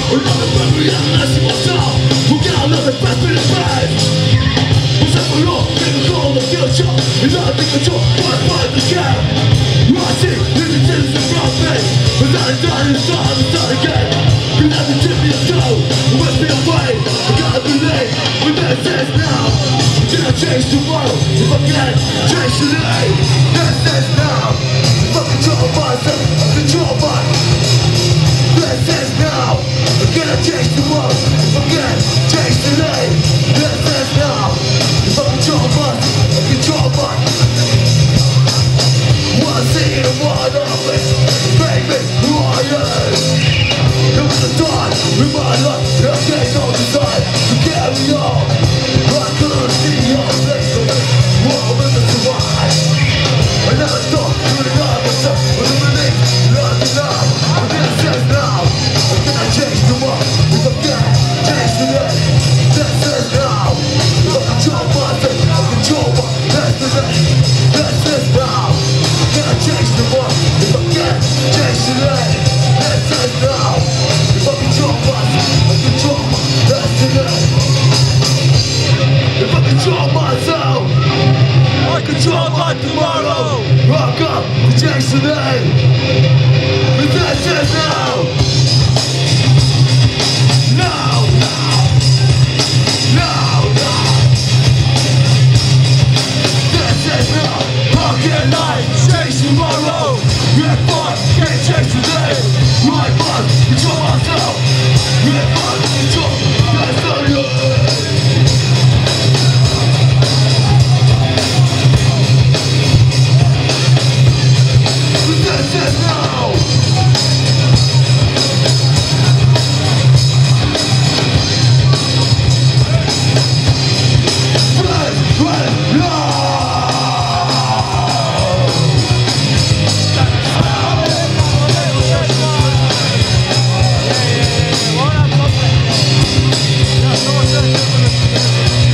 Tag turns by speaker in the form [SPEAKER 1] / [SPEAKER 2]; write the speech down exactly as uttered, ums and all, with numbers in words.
[SPEAKER 1] Another memory of the last immortal. Who got another best bit of bad. What's up for you? Take a call the future. And not take control. Wanna fight the gap. Rising, living things in front of me. Without a doubt, it's time to start again. You have to tip me a toe. You must be away. I gotta believe. We better sense now. Can I change tomorrow? If I can, change today. Let's sense now. If I control myself, I control my. Let's sense now. Can I change tomorrow? If I can, change today. Let's sense now. If I control myself, I control my. One scene and one of it. Baby, who are you? It was a time in my life that I gave no desire to carry on. I couldn't see your face of it. What I'm in the survive. I never thought you would have myself with a belief not enough. I'm gonna say now. I'm gonna change tomorrow. If I can, change today. That's it now. If I control myself, I control my destiny. That's it now. I'm gonna change tomorrow. If I can, change today. That's it now. If I control myself, I control my destiny. If I control myself, I control my tomorrow. Rock up the change today. But that's it now. Now, now, now. That's it now. How can I change tomorrow? Red button, can't change today. Right button, control myself. Red button, control. That's not you. That's it now. Red, red, no.
[SPEAKER 2] Yeah, yeah, yeah.